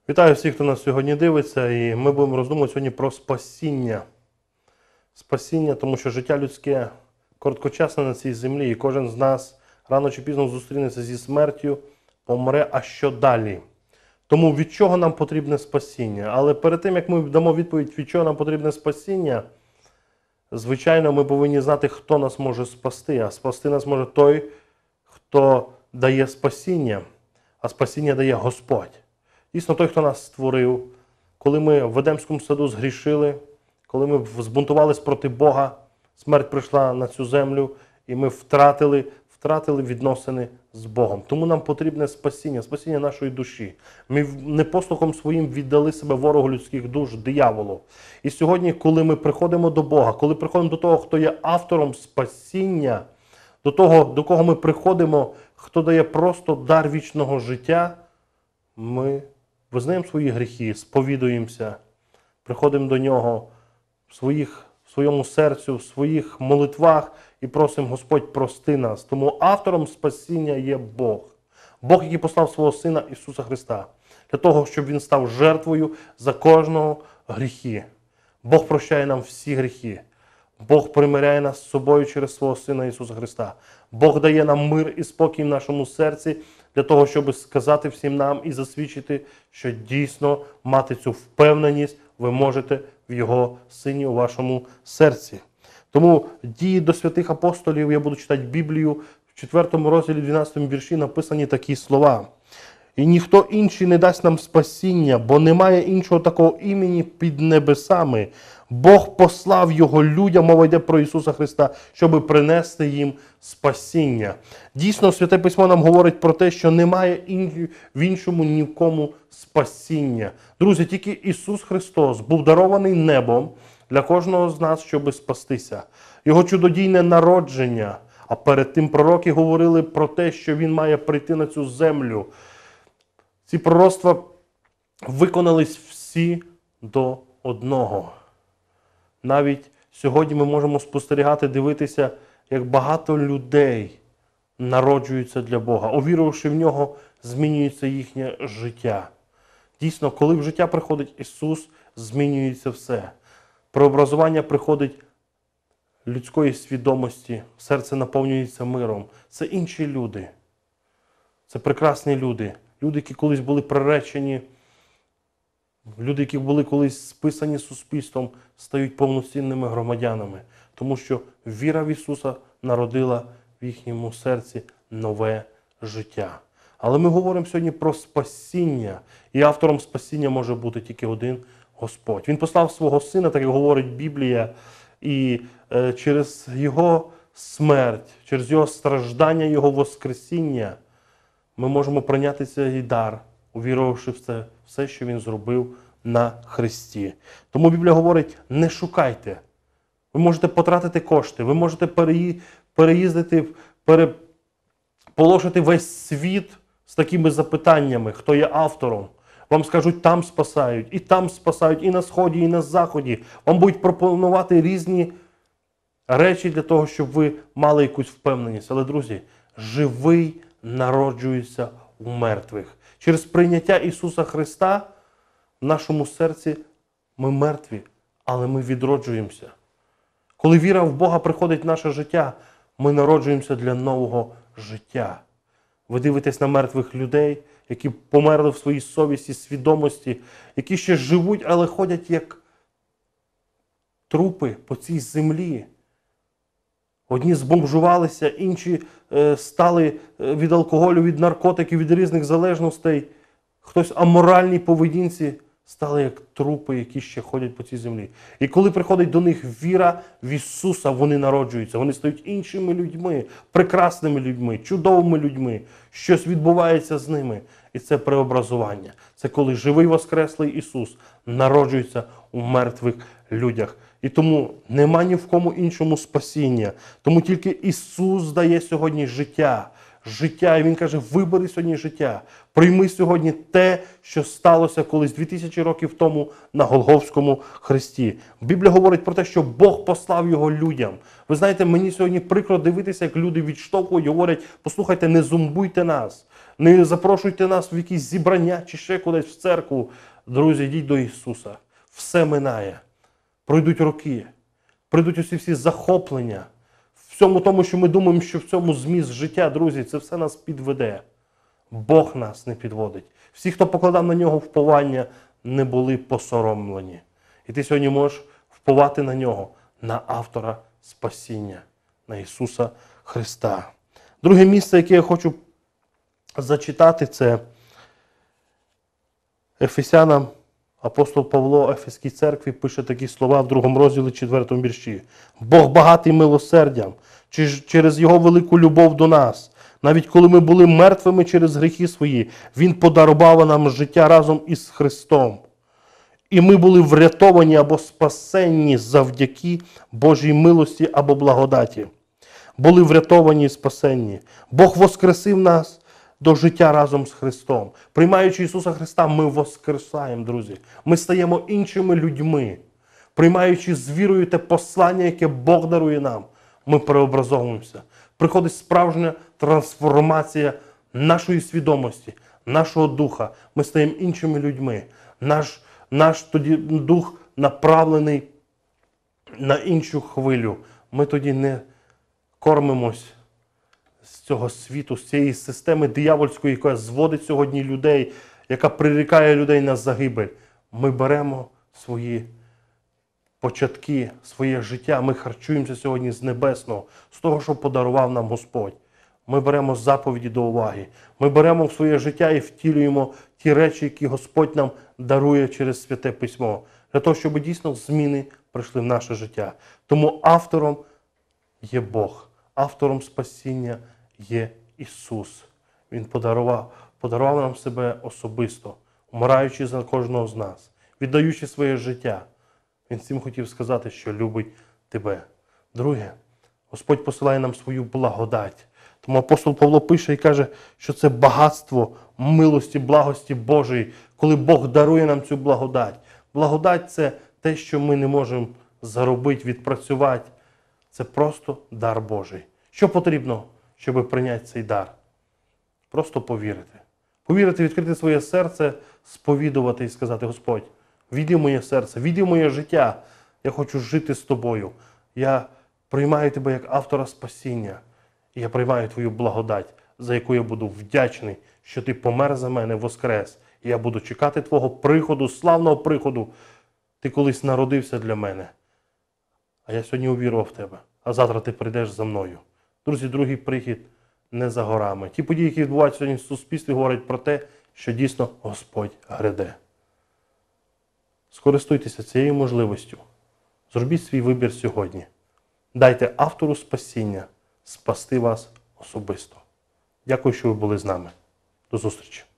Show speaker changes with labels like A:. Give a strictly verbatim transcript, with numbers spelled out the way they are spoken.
A: Вітаю всіх, хто нас сьогодні дивиться, і ми будемо роздумувати сьогодні про спасіння. Спасіння, тому що життя людське короткочасне на цій землі, і кожен з нас рано чи пізно зустрінеться зі смертю, помре, а що далі? Тому від чого нам потрібне спасіння? Але перед тим, як ми дамо відповідь, від чого нам потрібне спасіння, звичайно, ми повинні знати, хто нас може спасти. А спасти нас може той, хто дає спасіння, а спасіння дає Господь. Дійсно, той, хто нас створив, коли ми в Едемському саду згрішили, коли ми збунтувались проти Бога, смерть прийшла на цю землю, і ми втратили, втратили відносини з Богом. Тому нам потрібне спасіння, спасіння нашої душі. Ми непослухом своїм віддали себе ворогу людських душ, дияволу. І сьогодні, коли ми приходимо до Бога, коли приходимо до того, хто є автором спасіння, до того, до кого ми приходимо, хто дає просто дар вічного життя, ми визнаємо свої гріхи, сповідуємося, приходимо до Нього в, своїх, в своєму серцю, в своїх молитвах і просимо: Господь, прости нас. Тому автором спасіння є Бог. Бог, який послав свого Сина Ісуса Христа, для того, щоб Він став жертвою за кожного гріхи. Бог прощає нам всі гріхи. Бог примиряє нас з собою через свого Сина Ісуса Христа. Бог дає нам мир і спокій в нашому серці, для того, щоб сказати всім нам і засвідчити, що дійсно мати цю впевненість ви можете в Його Сині у вашому серці. Тому дії до святих апостолів, я буду читати Біблію, в четвертому розділі, дванадцятому вірші написані такі слова. «І ніхто інший не дасть нам спасіння, бо немає іншого такого імені під небесами. Бог послав Його людям», мова йде про Ісуса Христа, щоб принести їм спасіння. Дійсно, Святе Письмо нам говорить про те, що немає в іншому ні в кому спасіння. Друзі, тільки Ісус Христос був дарований небом для кожного з нас, щоб спастися. Його чудодійне народження, а перед тим пророки говорили про те, що Він має прийти на цю землю. Ці пророцтва виконались всі до одного. Навіть сьогодні ми можемо спостерігати, дивитися, як багато людей народжуються для Бога. Увірувавши в Нього, змінюється їхнє життя. Дійсно, коли в життя приходить Ісус, змінюється все. Преобразування приходить людської свідомості, серце наповнюється миром. Це інші люди. Це прекрасні люди. Люди, які колись були приречені, люди, які були колись списані суспільством, стають повноцінними громадянами. Тому що віра в Ісуса народила в їхньому серці нове життя. Але ми говоримо сьогодні про спасіння. І автором спасіння може бути тільки один Господь. Він послав свого Сина, так як говорить Біблія, і е, через Його смерть, через Його страждання, Його воскресіння ми можемо прийняти цей дар, увірувавши в це все, що Він зробив на Христі. Тому Біблія говорить: не шукайте. Ви можете потратити кошти, ви можете переїздити, переполошити весь світ з такими запитаннями, хто є автором. Вам скажуть, там спасають, і там спасають, і на Сході, і на Заході. Вам будуть пропонувати різні речі для того, щоб ви мали якусь впевненість. Але, друзі, живий народжується у мертвих. Через прийняття Ісуса Христа в нашому серці ми мертві, але ми відроджуємося. Коли віра в Бога приходить в наше життя, ми народжуємося для нового життя. Ви дивитесь на мертвих людей, які померли в своїй совісті, свідомості, які ще живуть, але ходять як трупи по цій землі. Одні збомжувалися, інші е, стали від алкоголю, від наркотиків, від різних залежностей. Хтось аморальній поведінці, стали як трупи, які ще ходять по цій землі. І коли приходить до них віра в Ісуса, вони народжуються. Вони стають іншими людьми, прекрасними людьми, чудовими людьми. Щось відбувається з ними. І це преобразування. Це коли живий воскреслий Ісус народжується у мертвих людях. І тому нема ні в кому іншому спасіння. Тому тільки Ісус дає сьогодні життя. життя. І він каже, вибери сьогодні життя. Прийми сьогодні те, що сталося колись дві тисячі років тому на Голгофському хресті. Біблія говорить про те, що Бог послав його людям. Ви знаєте, мені сьогодні прикро дивитися, як люди відштовхують, говорять, послухайте, не зомбуйте нас, не запрошуйте нас в якісь зібрання чи ще кудись в церкву. Друзі, йдіть до Ісуса. Все минає. Пройдуть роки. Прийдуть усі всі захоплення. Всьому тому, що ми думаємо, що в цьому зміст життя, друзі, це все нас підведе. Бог нас не підводить. Всі, хто покладав на нього вповання, не були посоромлені. І ти сьогодні можеш вповати на нього, на автора спасіння, на Ісуса Христа. Друге місце, яке я хочу зачитати, це Ефесянам. Апостол Павло Ефеській церкві пише такі слова в другому розділі, четвертому вірші. Бог багатий милосердям, через Його велику любов до нас. Навіть коли ми були мертвими через гріхи свої, Він подарував нам життя разом із Христом. І ми були врятовані або спасенні завдяки Божій милості або благодаті. Були врятовані і спасенні. Бог воскресив нас до життя разом з Христом. Приймаючи Ісуса Христа, ми воскресаємо, друзі. Ми стаємо іншими людьми. Приймаючи з вірою те послання, яке Бог дарує нам, ми преобразовуємося. Приходить справжня трансформація нашої свідомості, нашого духа. Ми стаємо іншими людьми. Наш, наш тоді дух направлений на іншу хвилю. Ми тоді не кормимось з цього світу, з цієї системи диявольської, яка зводить сьогодні людей, яка прирікає людей на загибель. Ми беремо свої початки, своє життя, ми харчуємося сьогодні з небесного, з того, що подарував нам Господь. Ми беремо заповіді до уваги. Ми беремо в своє життя і втілюємо ті речі, які Господь нам дарує через Святе Письмо, для того, щоб дійсно зміни прийшли в наше життя. Тому автором є Бог. Автором спасіння є Ісус. Він подарував, подарував нам себе особисто, вмираючи за кожного з нас, віддаючи своє життя. Він всім хотів сказати, що любить тебе. Друге, Господь посилає нам свою благодать. Тому апостол Павло пише і каже, що це багатство милості, благості Божої, коли Бог дарує нам цю благодать. Благодать – це те, що ми не можемо заробити, відпрацювати. Це просто дар Божий. Що потрібно, щоб прийняти цей дар? Просто повірити. Повірити, відкрити своє серце, сповідувати і сказати, Господь, війди в моє серце, війди в моє життя. Я хочу жити з тобою. Я приймаю тебе як автора спасіння. І я приймаю твою благодать, за яку я буду вдячний, що ти помер за мене, воскрес. І я буду чекати твого приходу, славного приходу. Ти колись народився для мене. А я сьогодні увірував в тебе. А завтра ти прийдеш за мною. Друзі, другий прихід не за горами. Ті події, які відбуваються сьогодні в суспільстві, говорять про те, що дійсно Господь гряде. Скористуйтеся цією можливістю. Зробіть свій вибір сьогодні. Дайте автору спасіння спасти вас особисто. Дякую, що ви були з нами. До зустрічі.